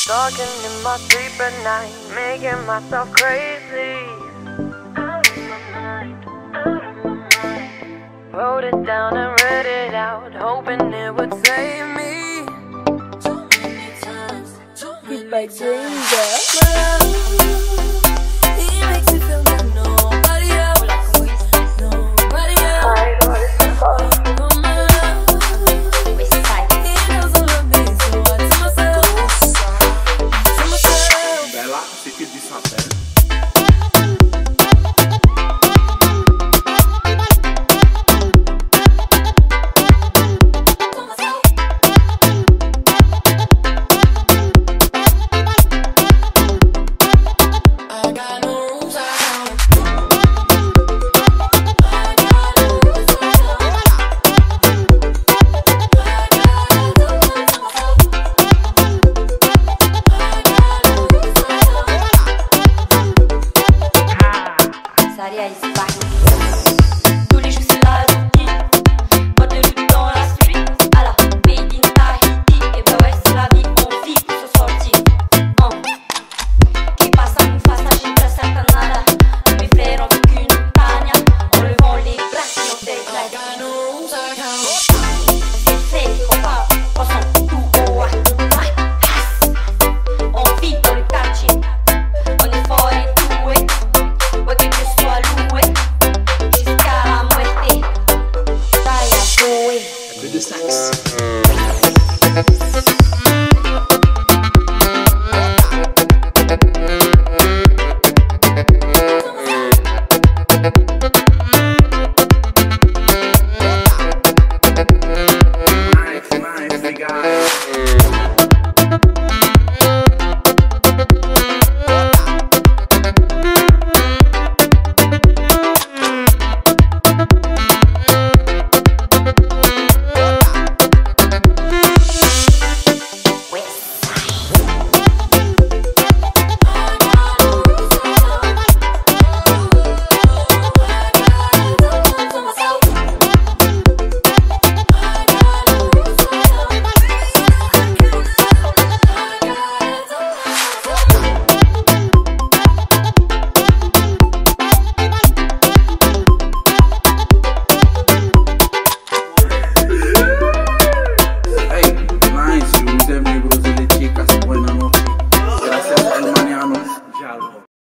Talking in my sleep at night, making myself crazy. Out of my mind, out of my mind. Wrote it down and read it out, hoping it would save me. Too many times, too many times.